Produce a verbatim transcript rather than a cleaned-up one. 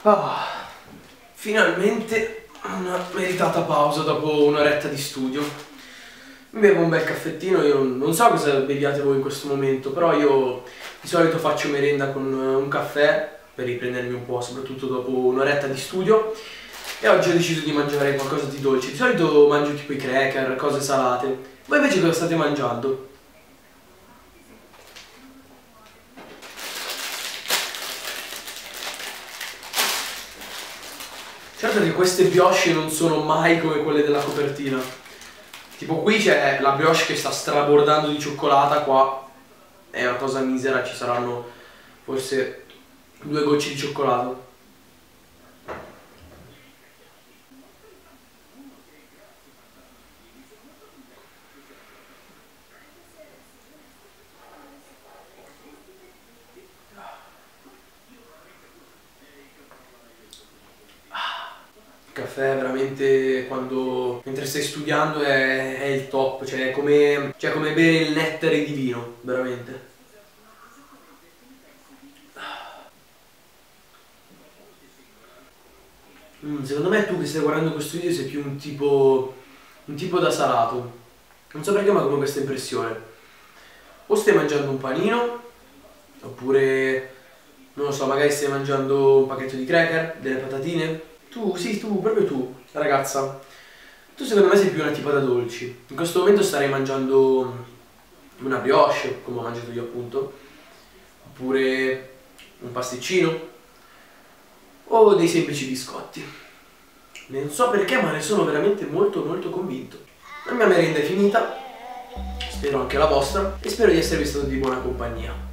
Ah, finalmente una meritata pausa dopo un'oretta di studio. Mi bevo un bel caffettino, io non so cosa beviate voi in questo momento, però io di solito faccio merenda con un caffè per riprendermi un po', soprattutto dopo un'oretta di studio. E oggi ho deciso di mangiare qualcosa di dolce. Di solito mangio tipo i cracker, cose salate. Voi invece cosa state mangiando? Certo che queste brioche non sono mai come quelle della copertina. Tipo qui c'è la brioche che sta strabordando di cioccolata, qua è una cosa misera, ci saranno forse due gocce di cioccolato. Il caffè veramente quando mentre stai studiando è, è il top, cioè è come, cioè è come bere il nettare di vino, veramente. Mm, secondo me tu che stai guardando questo video sei più un tipo, un tipo da salato. Non so perché ma ho come questa impressione. O stai mangiando un panino, oppure, non lo so, magari stai mangiando un pacchetto di cracker, delle patatine. Tu, sì, tu, proprio tu, ragazza. Tu secondo me sei più una tipa da dolci. In questo momento starei mangiando una brioche, come ho mangiato io appunto, oppure un pasticcino, o dei semplici biscotti. Non so perché, ma ne sono veramente molto molto convinto. La mia merenda è finita, spero anche la vostra, e spero di esservi stato di buona compagnia.